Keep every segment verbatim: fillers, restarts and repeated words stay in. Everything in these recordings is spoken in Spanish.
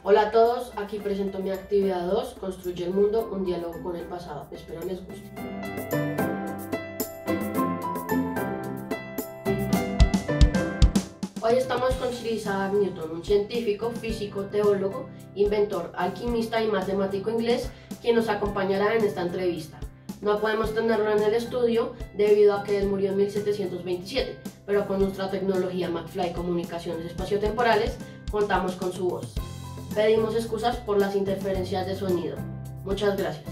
Hola a todos, aquí presento mi actividad dos, Construye el mundo, un diálogo con el pasado. Espero les guste. Hoy estamos con Sir Isaac Newton, un científico, físico, teólogo, inventor, alquimista y matemático inglés, quien nos acompañará en esta entrevista. No podemos tenerlo en el estudio debido a que él murió en mil setecientos veintisiete, pero con nuestra tecnología McFly Comunicaciones Espaciotemporales contamos con su voz. Pedimos excusas por las interferencias de sonido. Muchas gracias.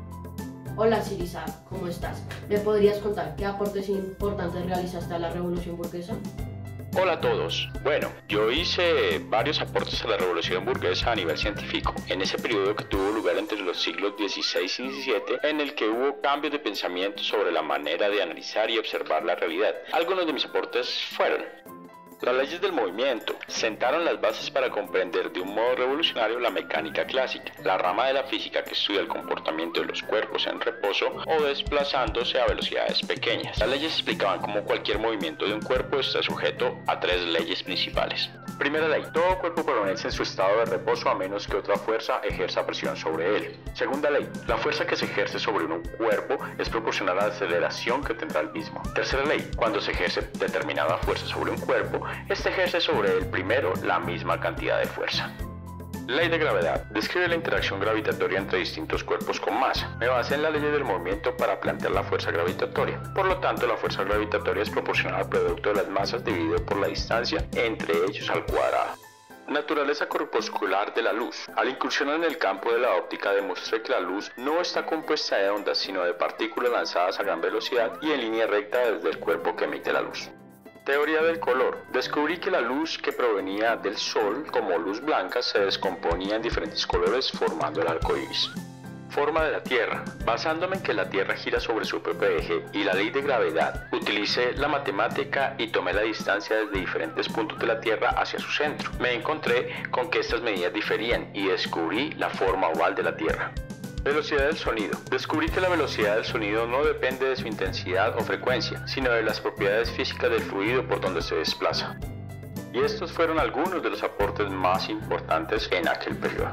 Hola Sir Isaac, ¿cómo estás? ¿Me podrías contar qué aportes importantes realizaste a la Revolución Burguesa? Hola a todos. Bueno, yo hice varios aportes a la Revolución Burguesa a nivel científico, en ese periodo que tuvo lugar entre los siglos dieciséis y diecisiete, en el que hubo cambios de pensamiento sobre la manera de analizar y observar la realidad. Algunos de mis aportes fueron: las leyes del movimiento sentaron las bases para comprender de un modo revolucionario la mecánica clásica, la rama de la física que estudia el comportamiento de los cuerpos en reposo o desplazándose a velocidades pequeñas. Las leyes explicaban cómo cualquier movimiento de un cuerpo está sujeto a tres leyes principales. Primera ley: todo cuerpo permanece en su estado de reposo a menos que otra fuerza ejerza presión sobre él. Segunda ley: la fuerza que se ejerce sobre un cuerpo es proporcional a la aceleración que tendrá el mismo. Tercera ley: cuando se ejerce determinada fuerza sobre un cuerpo, este ejerce sobre el primero la misma cantidad de fuerza. Ley de gravedad: describe la interacción gravitatoria entre distintos cuerpos con masa. Me basé en la ley del movimiento para plantear la fuerza gravitatoria. Por lo tanto, la fuerza gravitatoria es proporcional al producto de las masas dividido por la distancia entre ellos al cuadrado. Naturaleza corpuscular de la luz. Al incursionar en el campo de la óptica, demostré que la luz no está compuesta de ondas, sino de partículas lanzadas a gran velocidad y en línea recta desde el cuerpo que emite la luz. Teoría del color. Descubrí que la luz que provenía del sol, como luz blanca, se descomponía en diferentes colores formando el arco iris. Forma de la Tierra. Basándome en que la Tierra gira sobre su propio eje y la ley de gravedad, utilicé la matemática y tomé la distancia desde diferentes puntos de la Tierra hacia su centro. Me encontré con que estas medidas diferían y descubrí la forma oval de la Tierra. Velocidad del sonido. Descubrí que la velocidad del sonido no depende de su intensidad o frecuencia, sino de las propiedades físicas del fluido por donde se desplaza. Y estos fueron algunos de los aportes más importantes en aquel periodo.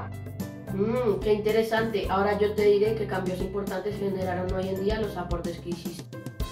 Mmm, qué interesante. Ahora yo te diré qué cambios importantes generaron hoy en día los aportes que hiciste.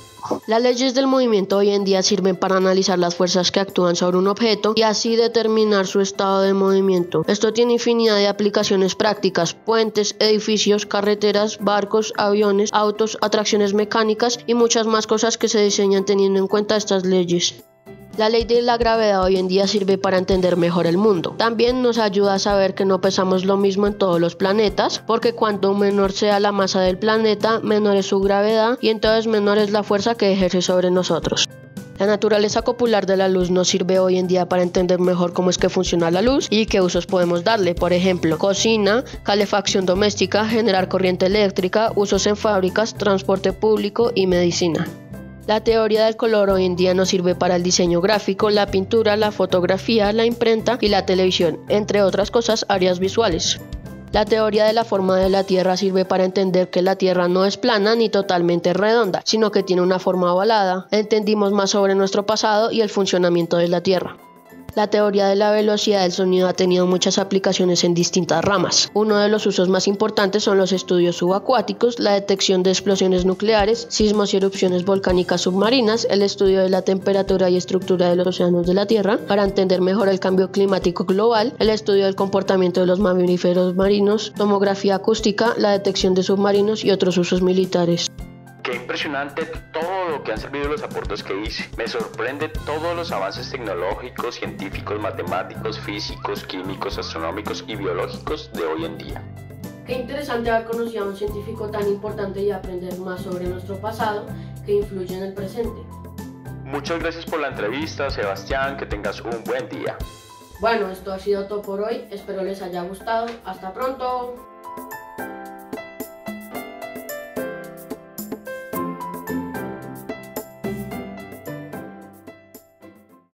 Las leyes del movimiento hoy en día sirven para analizar las fuerzas que actúan sobre un objeto y así determinar su estado de movimiento. Esto tiene infinidad de aplicaciones prácticas: puentes, edificios, carreteras, barcos, aviones, autos, atracciones mecánicas y muchas más cosas que se diseñan teniendo en cuenta estas leyes. La ley de la gravedad hoy en día sirve para entender mejor el mundo. También nos ayuda a saber que no pesamos lo mismo en todos los planetas, porque cuanto menor sea la masa del planeta, menor es su gravedad y entonces menor es la fuerza que ejerce sobre nosotros. La naturaleza copular de la luz nos sirve hoy en día para entender mejor cómo es que funciona la luz y qué usos podemos darle. Por ejemplo, cocina, calefacción doméstica, generar corriente eléctrica, usos en fábricas, transporte público y medicina. La teoría del color hoy en día nos sirve para el diseño gráfico, la pintura, la fotografía, la imprenta y la televisión, entre otras cosas, áreas visuales. La teoría de la forma de la Tierra sirve para entender que la Tierra no es plana ni totalmente redonda, sino que tiene una forma ovalada. Entendimos más sobre nuestro pasado y el funcionamiento de la Tierra. La teoría de la velocidad del sonido ha tenido muchas aplicaciones en distintas ramas. Uno de los usos más importantes son los estudios subacuáticos, la detección de explosiones nucleares, sismos y erupciones volcánicas submarinas, el estudio de la temperatura y estructura de los océanos de la Tierra para entender mejor el cambio climático global, el estudio del comportamiento de los mamíferos marinos, tomografía acústica, la detección de submarinos y otros usos militares. Qué impresionante todo lo que han servido los aportes que hice. Me sorprende todos los avances tecnológicos, científicos, matemáticos, físicos, químicos, astronómicos y biológicos de hoy en día. Qué interesante haber conocido a un científico tan importante y aprender más sobre nuestro pasado que influye en el presente. Muchas gracias por la entrevista, Sebastián. Que tengas un buen día. Bueno, esto ha sido todo por hoy. Espero les haya gustado. Hasta pronto.